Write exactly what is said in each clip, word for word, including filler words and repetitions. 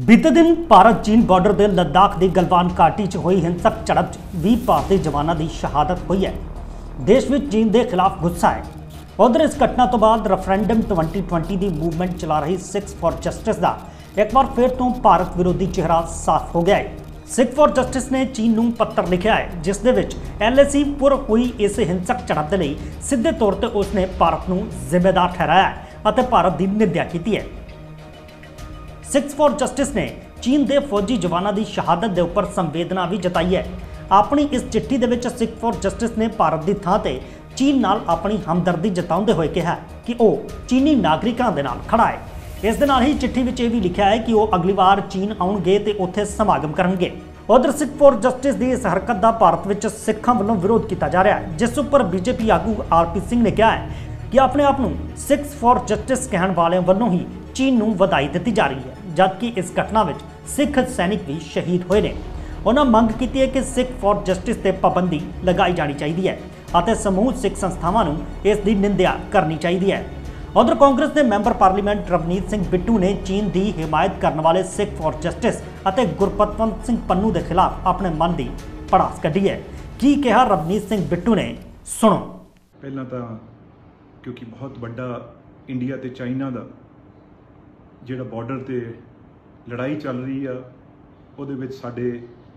बीते दिन भारत चीन बॉर्डर के लद्दाख की गलवान घाटी च हुई हिंसक झड़प च बीस भारतीय जवानों की शहादत हुई है। देश में चीन के खिलाफ गुस्सा है। उधर इस घटना तो बाद रेफरेंडम ट्वेंटी ट्वेंटी की मूवमेंट चला रही सिक्स फॉर जस्टिस का एक बार फिर तो भारत विरोधी चेहरा साफ हो गया है। सिक्स फॉर जस्टिस ने चीन को पत्र लिखा है जिस दे विच एल ए सी पुर हुई इस हिंसक झड़प के लिए सीधे तौर पर उसने भारत को जिम्मेदार ठहराया है और भारत की निंदा की है। सिक्स फॉर जस्टिस ने चीन के फौजी जवानों की शहादत के उपर संवेदना भी जताई है। अपनी इस चिट्ठी दे विच सिक्स फॉर जस्टिस ने भारत की थां ते चीन नाल अपनी हमदर्दी जताउंदे हुए कहा कि वह चीनी नागरिकों के नाल खड़ा है। इस दे नाल ही चिट्ठी विच यह भी लिखा है कि वह अगली बार चीन आउणगे ते उत्थे समागम करनगे। उधर सिक्स फॉर जस्टिस की इस हरकत का भारत में सिखां वालों विरोध किया जा रहा है, जिस उपर बीजेपी आगू आर पी सिंह ने कहा है कि अपने आप को सिक्स फॉर जस्टिस कहने वालों वालों ही चीन को बधाई दी जा रही है, जबकि इस घटना में सिख सैनिक भी शहीद हुए हैं। उन्होंने मंग की है कि सिख फॉर जस्टिस से पाबंदी लगाई जानी चाहिए है और समूह सिख संस्थावां नूं इसकी निंदा करनी चाहिए है। उधर कांग्रेस के मैंबर पार्लीमेंट रवनीत सिंह बिट्टू ने चीन की हिमायत करने वाले सिख फॉर जस्टिस और गुरपतवंत सिंह पन्नू के खिलाफ अपने मन की भड़ास कढ़ी है। की कहा रवनीत सिंह बिट्टू ने, सुनो। पहला तो क्योंकि बहुत बड़ा इंडिया ते चाइना का जिहड़ा बॉर्डर ते लड़ाई चल रही है उहदे विच साडे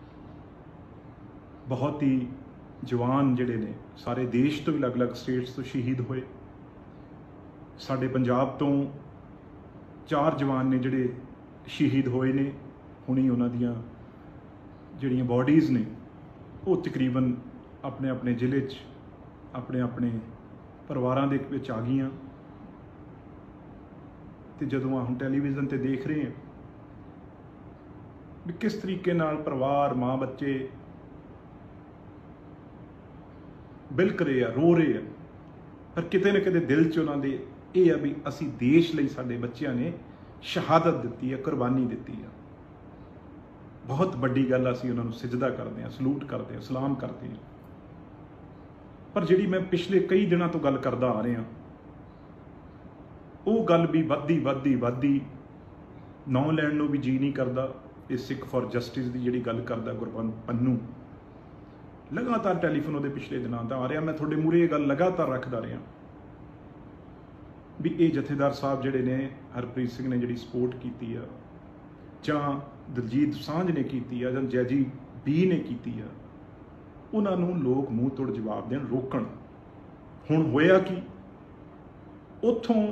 बहुत ही जवान जिहड़े ने सारे देश तो अलग अलग स्टेट्स तो शहीद होए। साडे पंजाब तो चार जवान ने जिहड़े शहीद होए ने, हुणी उन्हां दियां जिहड़ियां बॉडीज़ ने वो तकरीबन अपने अपने जिले च अपने अपने परिवारां दे विच आ गईयां। ते जदों हम टैलीविज़न ते देख रहे हैं भी किस तरीके नाल परिवार माँ बच्चे बिलक रहे हैं, रो रहे हैं, पर किते न किते दिल च उन्हां दे ये है भी असी देश लई साडे बच्चियां ने शहादत दित्ती है, कुर्बानी दित्ती है। बहुत बड़ी गल असी उन्हां नूं सिजदा करते हैं, सलूट करते हैं, सलाम करते हैं। पर जिहड़ी मैं पिछले कई दिनों तो गल करदा आ रहा वो गल भी वधदी वधदी वधदी नौ लैण नूं भी जी नहीं करता। ये सिख फॉर जस्टिस की जिहड़ी गल करदा गुरपतवंत पन्नू, लगातार टैलीफोन उहदे पिछले दिनों का आ रहा। मैं तुहाडे मूहरे ये गल लगातार रखदा रहा भी ये जथेदार साहब जिहड़े ने हरप्रीत सिंह ने जिहड़ी सपोर्ट की है जां दलजीत सांझ ने की है जां जैजी बी ने की है, उन्हां नूं लोग मूँह तोड़ जवाब देण, रोकण। हुण होया कि उत्थों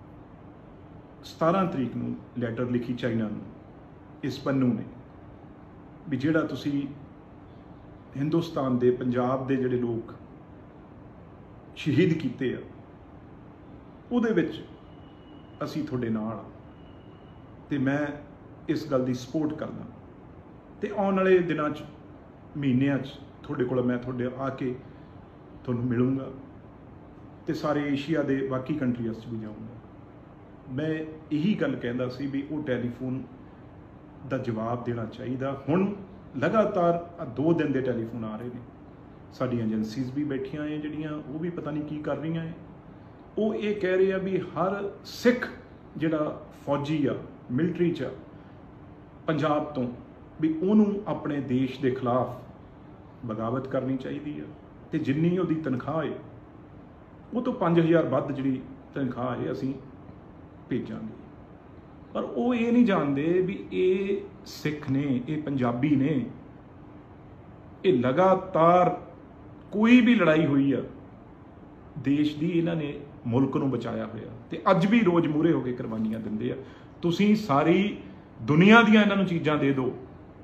सतारह तरीक नूं लैटर लिखी चाइना नूं इस पन्नू ने भी जिहड़ा तुसी हिंदुस्तान दे पंजाब दे जिहड़े लोग शहीद कीते आ उहदे विच असी तुहाडे नाल ते मैं इस गल दी सपोर्ट करदा ते आउण वाले दिनां च महीनिਆਂ च तुहाडे कोल मैं तुहाडे आके तुहानूं मिलूंगा ते सारे एशिया दे बाकी कंट्रीज़ च भी जाऊँगा। मैं यही गल कहंदा सी भी वो टैलीफोन का जवाब देना चाहिए। हुण लगातार दो दिन के टैलीफोन आ रहे हैं, साडियां एजेंसीज भी बैठियां हैं जिहड़ियां वो भी पता नहीं की कर रही हैं। वो ये कह रहे हैं भी हर सिख जिहड़ा फौजी आ मिलटरी च पंजाब तो भी उन्होंने अपने देश के खिलाफ बगावत करनी चाहिए है ते जिन्नी उहदी तनख्वाह है वो तो पाँच हज़ार वध जिहड़ी तनख्वाह है असीं भेजांगे। पर वो ये नहीं जानते भी ये सिख ने, ये पंजाबी ने, ये लगातार कोई भी लड़ाई हुई है देश की इन्होंने मुल्क नूं बचाया होया ते अज भी रोज़ मूहरे होकर कुर्बानियां दिंदे आ। तुसीं सारी दुनिया दियां इन्हां नूं चीज़ां दे दो।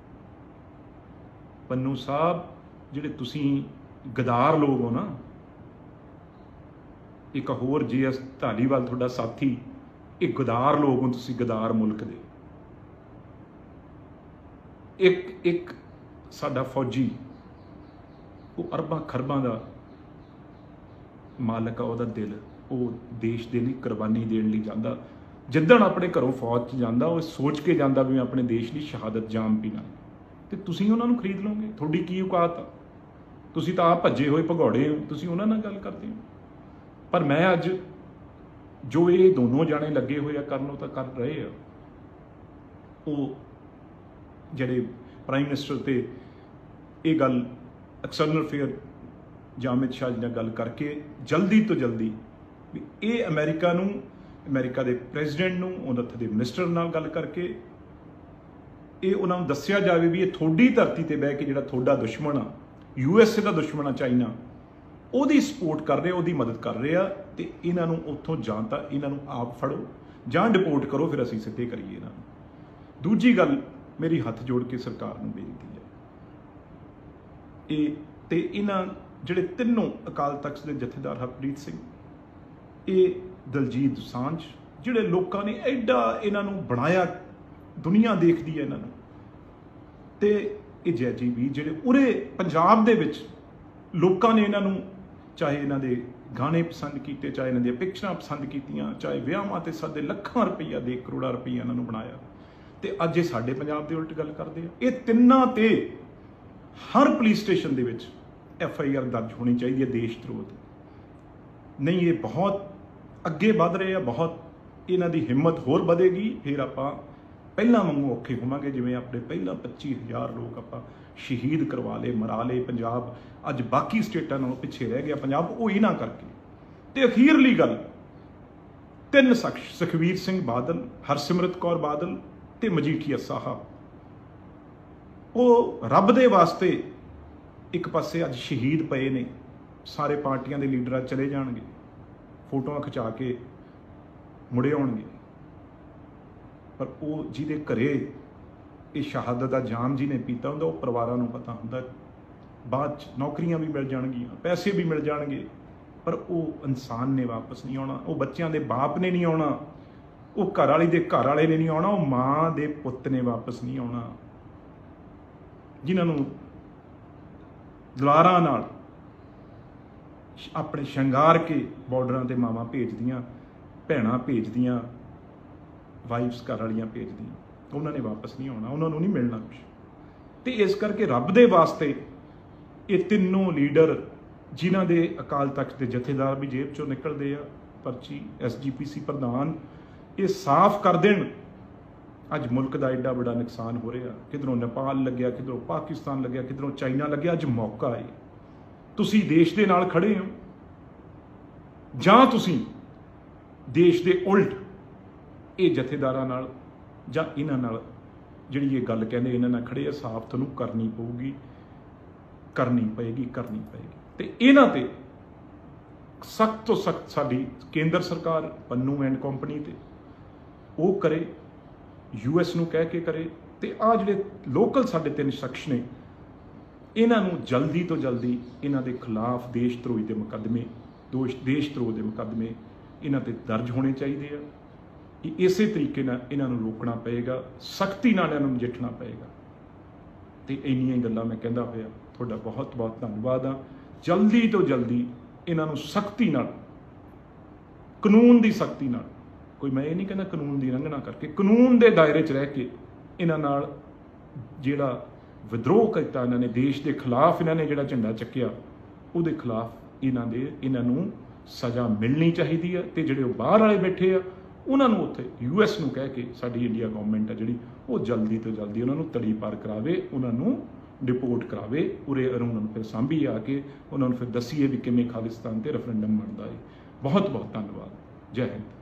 पन्नू साहब जिहड़े तुसीं गदार लोग हो ना, एक होर जी एस धालीवाल तुहाडा साथी, एक गदार लोग हो तुसीं, गदार मुल्क दे। एक एक साडा फौजी वो अरबां खरबां दा मालक आ, उहदा दिल वो देश दे लई कुर्बानी देण लई जांदा। जिद्दण अपने घरों फौज च जांदा वो सोच के जांदा भी मैं अपने देश की शहादत जाम पीना ते तुसीं उन्हां नूं खरीद लोगे। तुहाडी की औकात आ? तुसीं तां आप भज्जे होए भगौड़े हो, तुसीं उन्हां नाल गल करदे हो। पर मैं अज जो ये दोनों जाने लगे हुए करन तो कर रहे हैं वो ਜਿਹੜੇ ਪ੍ਰਾਈਮ ਮਿਨਿਸਟਰ ਤੇ ਇਹ ਗੱਲ ਐਕਸਟਰਨਲ ਅਫੇਅਰ ਜਾਂ ਅਮਿਤ ਸ਼ਾਹ ਜੀ ਨਾਲ ਗੱਲ ਕਰਕੇ ਜਲਦੀ ਤੋਂ ਜਲਦੀ ਵੀ ਇਹ ਅਮਰੀਕਾ ਨੂੰ, ਅਮਰੀਕਾ ਦੇ ਪ੍ਰੈਜ਼ੀਡੈਂਟ ਨੂੰ, ਉਹਨਾਂ ਦੇ ਮਿਨਿਸਟਰ ਨਾਲ ਗੱਲ ਕਰਕੇ ਇਹ ਉਹਨਾਂ ਨੂੰ ਦੱਸਿਆ ਜਾਵੇ ਵੀ ਇਹ ਤੁਹਾਡੀ ਧਰਤੀ ਤੇ ਬਹਿ ਕੇ ਜਿਹੜਾ ਤੁਹਾਡਾ ਦੁਸ਼ਮਣ ਆ, ਯੂ ਐਸ ਏ ਦਾ ਦੁਸ਼ਮਣ ਆ ਚਾਈਨਾ, ਉਹਦੀ ਸਪੋਰਟ ਕਰ ਰਹੇ, ਉਹਦੀ ਮਦਦ ਕਰ ਰਹੇ ਆ, ਤੇ ਇਹਨਾਂ ਨੂੰ ਉੱਥੋਂ ਜਾਂ ਤਾਂ ਇਹਨਾਂ ਨੂੰ ਆਪ ਫੜੋ ਜਾਂ ਡਿਪੋਰਟ ਕਰੋ, ਫਿਰ ਅਸੀਂ ਸਿੱਧੇ ਕਰੀਏ ਇਹਨਾਂ ਨੂੰ। ਦੂਜੀ ਗੱਲ ਮੇਰੀ ਹੱਥ ਜੋੜ ਕੇ ਸਰਕਾਰ ਨੂੰ ਬੇਨਤੀ ਹੈ, ਇਹ ਤੇ ਇਹਨਾਂ ਜਿਹੜੇ ਤਿੰਨੋਂ ਅਕਾਲ ਤਖਤ ਦੇ ਜਥੇਦਾਰ ਹਰਪ੍ਰੀਤ ਸਿੰਘ, ਇਹ ਦਲਜੀਤ ਦੋਸਾਂਝ, ਜਿਹੜੇ ਲੋਕਾਂ ਨੇ ਐਡਾ ਇਹਨਾਂ ਨੂੰ ਬਣਾਇਆ, ਦੁਨੀਆ ਦੇਖਦੀ ਹੈ ਇਹਨਾਂ ਨੂੰ, ਤੇ ਇਹ ਜੈਜੀ ਵੀ ਜਿਹੜੇ ਉਰੇ ਪੰਜਾਬ ਦੇ ਵਿੱਚ ਲੋਕਾਂ ਨੇ ਇਹਨਾਂ ਨੂੰ, ਚਾਹੇ ਇਹਨਾਂ ਦੇ ਗਾਣੇ ਪਸੰਦ ਕੀਤੇ, ਚਾਹੇ ਇਹਨਾਂ ਦੀਆਂ ਪਿਕਚਰਾਂ ਪਸੰਦ ਕੀਤੀਆਂ, ਚਾਹੇ ਵਿਆਹਾਂ ਤੇ ਸਾਡੇ ਲੱਖਾਂ ਰੁਪਈਆ ਦੇ, ਕਰੋੜਾਂ ਰੁਪਈਆ ਇਹਨਾਂ ਨੂੰ ਬਣਾਇਆ, ਤੇ ਅੱਜ ਇਹ ਸਾਡੇ ਪੰਜਾਬ ਦੇ ਉਲਟ ਗੱਲ ਕਰਦੇ ਆ। ਇਹ ਤਿੰਨਾਂ ਤੇ ਹਰ ਪੁਲਿਸ ਸਟੇਸ਼ਨ ਦੇ ਵਿੱਚ ਐਫ ਆਈ ਆਰ ਦਰਜ ਹੋਣੀ ਚਾਹੀਦੀ ਹੈ ਦੇਸ਼ ਧਰੋਹ ਦੀ। ਨਹੀਂ, ਇਹ ਬਹੁਤ ਅੱਗੇ ਵੱਧ ਰਹੇ ਆ, ਬਹੁਤ ਇਹਨਾਂ ਦੀ ਹਿੰਮਤ ਹੋਰ ਵਧੇਗੀ, ਫਿਰ ਆਪਾਂ ਪਹਿਲਾਂ ਵਾਂਗੂ ਔਖੇ ਹੋਵਾਂਗੇ। ਜਿਵੇਂ ਆਪਣੇ ਪਹਿਲਾਂ ਪੱਚੀ ਹਜ਼ਾਰ ਲੋਕ ਆਪਾਂ ਸ਼ਹੀਦ ਕਰਵਾ ਲਏ, ਮਰਾ ਲਏ, ਪੰਜਾਬ ਅੱਜ ਬਾਕੀ ਸਟੇਟਾਂ ਨਾਲੋਂ ਪਿੱਛੇ ਰਹਿ ਗਿਆ ਪੰਜਾਬ, ਉਹ ਇਹਨਾਂ ਕਰਕੇ। ਤੇ ਅਖੀਰਲੀ ਗੱਲ, ਤਿੰਨ ਸ਼ਖਸ, ਸੁਖਬੀਰ ਸਿੰਘ ਬਾਦਲ, ਹਰਸਿਮਰਤ ਕੌਰ ਬਾਦਲ ਤੇ ਮਜੀਠੀਆ ਸਾਹਿਬ, ਉਹ ਰੱਬ ਦੇ ਵਾਸਤੇ ਇੱਕ ਪਾਸੇ ਅੱਜ ਸ਼ਹੀਦ ਪਏ ਨੇ। ਸਾਰੇ ਪਾਰਟੀਆਂ ਦੇ ਲੀਡਰ ਚਲੇ ਜਾਣਗੇ, ਫੋਟੋਆਂ ਖਿਚਾ ਕੇ ਮੁੜੇ ਆਉਣਗੇ, ਪਰ ਉਹ ਜਿਹਦੇ ਘਰੇ ਇਹ ਸ਼ਹਾਦਤ ਦਾ ਜਾਮ ਜਿਹਨੇ ਪੀਤਾ ਹੁੰਦਾ, ਉਹ ਪਰਿਵਾਰਾਂ ਨੂੰ ਪਤਾ ਹੁੰਦਾ, ਬਾਅਦ 'ਚ ਨੌਕਰੀਆਂ ਵੀ ਮਿਲ ਜਾਣਗੀਆਂ, ਪੈਸੇ ਵੀ ਮਿਲ ਜਾਣਗੇ, ਪਰ ਉਹ ਇਨਸਾਨ ਨੇ ਵਾਪਸ ਨਹੀਂ ਆਉਣਾ, ਉਹ ਬੱਚਿਆਂ ਦੇ ਬਾਪ ਨੇ ਨਹੀਂ ਆਉਣਾ, ਉਹ ਘਰ ਵਾਲੀ ਦੇ ਘਰ ਵਾਲੇ ਨੇ ਨਹੀਂ ਆਉਣਾ, ਉਹ ਮਾਂ ਦੇ ਪੁੱਤ ਨੇ ਵਾਪਸ ਨਹੀਂ ਆਉਣਾ, ਜਿਨ੍ਹਾਂ ਨੂੰ ਦੁਲਾਰਾਂ ਨਾਲ ਆਪਣੇ ਸ਼ਿੰਗਾਰ ਕੇ ਬਾਰਡਰਾਂ ਤੇ ਮਾਵਾਂ ਭੇਜਦੀਆਂ, ਭੈਣਾਂ ਭੇਜਦੀਆਂ, ਵਾਈਫਸ ਘਰ ਵਾਲੀਆਂ ਭੇਜਦੀਆਂ, ਉਹਨਾਂ ਨੇ ਵਾਪਸ ਨਹੀਂ ਆਉਣਾ, ਉਹਨਾਂ ਨੂੰ ਨਹੀਂ ਮਿਲਣਾ ਕੁਛ। ਤੇ ਇਸ ਕਰਕੇ ਰੱਬ ਦੇ ਵਾਸਤੇ ਇਹ ਤਿੰਨੋਂ ਲੀਡਰ, ਜਿਨ੍ਹਾਂ ਦੇ ਅਕਾਲ ਤਖਤ ਦੇ ਜਥੇਦਾਰ ਵੀ ਜੇਬ ਚੋਂ ਨਿਕਲਦੇ ਆ ਪਰਚੀ, ਐਸ ਜੀ ਪੀ ਸੀ ਪ੍ਰਧਾਨ, ਇਹ ਸਾਫ਼ ਕਰ ਦੇਣ। ਅੱਜ ਮੁਲਕ ਦਾ ਐਡਾ ਵੱਡਾ ਨੁਕਸਾਨ ਹੋ ਰਿਹਾ, ਕਿਧਰੋਂ ਨੇਪਾਲ ਲੱਗਿਆ, ਕਿਧਰੋਂ ਪਾਕਿਸਤਾਨ ਲੱਗਿਆ, ਕਿਧਰੋਂ ਚਾਈਨਾ ਲੱਗਿਆ, ਅੱਜ ਮੌਕਾ ਹੈ, ਤੁਸੀਂ ਦੇਸ਼ ਦੇ ਨਾਲ ਖੜੇ ਹੋ ਜਾਂ ਤੁਸੀਂ ਦੇਸ਼ ਦੇ ਉਲਟ ਇਹ ਜਥੇਦਾਰਾਂ ਨਾਲ ਜਾਂ ਇਹਨਾਂ ਨਾਲ ਜਿਹੜੀ ਇਹ ਗੱਲ ਕਹਿੰਦੇ ਇਹਨਾਂ ਨਾਲ ਖੜੇ ਆ, ਸਾਫ਼ ਤੁਹਾਨੂੰ ਕਰਨੀ ਪਊਗੀ, ਕਰਨੀ ਪਏਗੀ, ਕਰਨੀ ਪਏਗੀ। ਤੇ ਇਹਨਾਂ ਤੇ ਸਖਤ ਤੋਂ ਸਖਤ ਸਾਡੀ ਕੇਂਦਰ ਸਰਕਾਰ, ਪੰਨੂ ਐਂਡ ਕੰਪਨੀ ਤੇ ਉਹ ਕਰੇ, ਯੂ ਐਸ ਨੂੰ ਕਹਿ ਕੇ ਕਰੇ, ਤੇ ਆ ਜਿਹੜੇ ਲੋਕਲ ਸਾਡੇ ਤਿੰਨ ਸ਼ਖਸ ਨੇ, ਇਹਨਾਂ ਨੂੰ ਜਲਦੀ ਤੋਂ ਜਲਦੀ ਇਹਨਾਂ ਦੇ ਖਿਲਾਫ ਦੇਸ਼ ਧਰੋਹੀ ਦੇ ਮੁਕੱਦਮੇ, ਦੋਸ਼ ਦੇਸ਼ ਧਰੋਹ ਦੇ ਮੁਕੱਦਮੇ ਇਹਨਾਂ ਤੇ ਦਰਜ ਹੋਣੇ ਚਾਹੀਦੇ ਆ। ਇਸੇ ਤਰੀਕੇ ਨਾਲ ਇਹਨਾਂ ਨੂੰ ਰੋਕਣਾ ਪਏਗਾ, ਸਖਤੀ ਨਾਲ ਇਹਨਾਂ ਨੂੰ ਨਜਿੱਠਣਾ ਪਏਗਾ। ਤੇ ਇੰਨੀਆਂ ਹੀ ਗੱਲਾਂ ਮੈਂ ਕਹਿੰਦਾ ਹੋਇਆ ਤੁਹਾਡਾ ਬਹੁਤ ਬਹੁਤ ਧੰਨਵਾਦ ਆ। ਜਲਦੀ ਤੋਂ ਜਲਦੀ ਇਹਨਾਂ ਨੂੰ ਸਖਤੀ ਨਾਲ, ਕਾਨੂੰਨ ਦੀ ਸਖਤੀ ਨਾਲ, ਕੋਈ ਮੈਂ ਇਹ ਨਹੀਂ ਕਹਿੰਦਾ ਕਾਨੂੰਨ ਦੀ ਉਲੰਘਣਾ ਕਰਕੇ, ਕਾਨੂੰਨ ਦੇ ਦਾਇਰੇ 'ਚ ਰਹਿ ਕੇ ਇਹਨਾਂ ਨਾਲ ਜਿਹੜਾ ਵਿਦਰੋਹ ਕੀਤਾ ਇਹਨਾਂ ਨੇ, ਦੇਸ਼ ਦੇ ਖਿਲਾਫ ਇਹਨਾਂ ਨੇ ਜਿਹੜਾ ਝੰਡਾ ਚੱਕਿਆ, ਉਹਦੇ ਖਿਲਾਫ ਇਹਨਾਂ ਦੇ ਇਹਨਾਂ ਨੂੰ ਸਜ਼ਾ ਮਿਲਣੀ ਚਾਹੀਦੀ ਹੈ। ਤੇ ਜਿਹੜੇ ਉਹ ਬਾਹਰ ਵਾਲੇ ਬੈਠੇ ਆ, ਉਹਨਾਂ ਨੂੰ ਉੱਥੇ ਯੂ ਐਸ ਨੂੰ ਕਹਿ ਕੇ ਸਾਡੀ ਇੰਡੀਆ ਗਵਰਨਮੈਂਟ ਆ ਜਿਹੜੀ, ਉਹ ਜਲਦੀ ਤੋਂ ਜਲਦੀ ਉਹਨਾਂ ਨੂੰ ਤੜੀ ਪਾਰ ਕਰਾਵੇ, ਉਹਨਾਂ ਨੂੰ ਡਿਪੋਰਟ ਕਰਾਵੇ ਉਰੇ, ਉਹਨਾਂ ਨੂੰ ਫਿਰ ਸਾਂਭੀ ਆ ਕੇ ਉਹਨਾਂ ਨੂੰ ਫਿਰ ਦੱਸੀਏ ਵੀ ਕਿਵੇਂ ਖਾਲਿਸਤਾਨ ਤੇ ਰੈਫਰੈਂਡਮ ਬਣਦਾ ਹੈ। ਬਹੁਤ ਬਹੁਤ ਧੰਨਵਾਦ। ਜੈ ਹਿੰਦ।